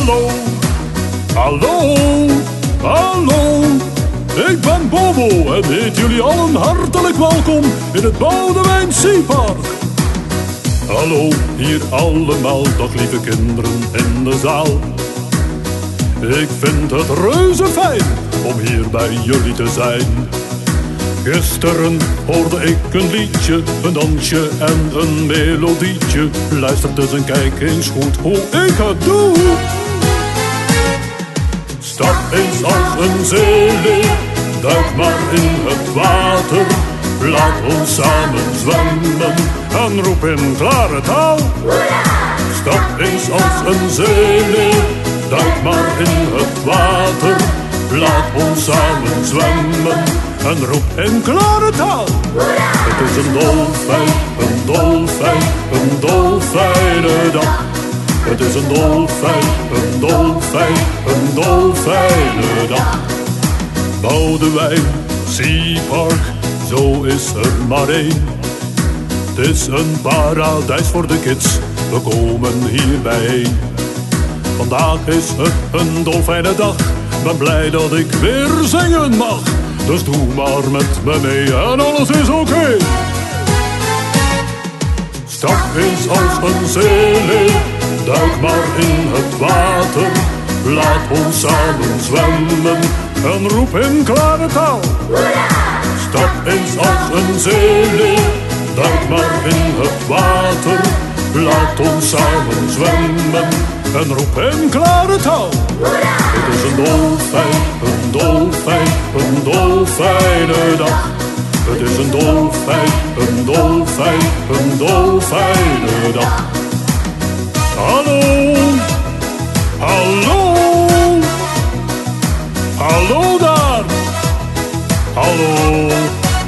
Hallo, hallo, hallo. Ik ben Bobo en heet jullie allen hartelijk welkom in het Boudewijn Zeepark. Hallo, hier allemaal, dag lieve kinderen in de zaal. Ik vind het reuze fijn om hier bij jullie te zijn. Gisteren hoorde ik een liedje, een dansje en een melodietje. Luister dus en kijk eens goed hoe ik het doe. Stap eens als een zeeleeuw, duik maar in het water. Laat ons samen zwemmen en roep in klare taal. Stap eens als een zeeleeuw, duik maar in het water. Laat ons samen zwemmen en roep in klare taal. Het is een dolfijn, een dolfijn, een dolfijne dag. Het is een dolfijn, een dolfijn, een dolfijne dag. Boudewijn Zeepark, zo is er maar één. Het is een paradijs voor de kids, we komen hier bijeen. Vandaag is het een dolfijne dag, ben blij dat ik weer zingen mag. Dus doe maar met me mee en alles is oké. Stap eens als een zeeleeuw, duik maar in het water. Laat ons samen zwemmen en roep in klare taal. Stap eens als een zeeleeuw, duik maar in het water. Laat ons samen zwemmen en roep in klare taal. Het is een dolfijn, een dolfijn, een dolfijne dag. Het is een dolfijn, een dolfijn, een dolfijne dag. Hallo, hallo, hallo daar, hallo.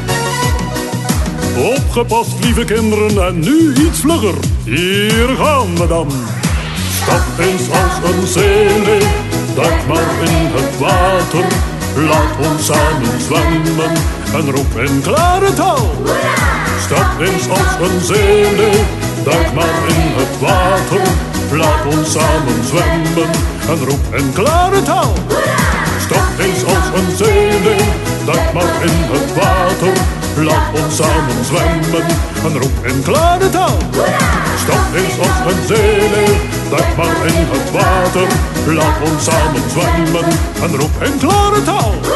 Opgepast lieve kinderen en nu iets vlugger, hier gaan we dan. Stap eens als een zeeleeuw, duik maar in het water. Laat ons samen zwemmen en roep in klare taal. Stap eens als een zeeleeuw, duik maar in het water. Laat ons samen zwemmen en roep in klare taal. Stap eens als een zeeleeuw, duik maar in het water. Laat ons samen zwemmen en roep in klare taal. Stap eens als een zeeleeuw, duik maar in het water. Laat ons samen zwemmen en roep in klare taal.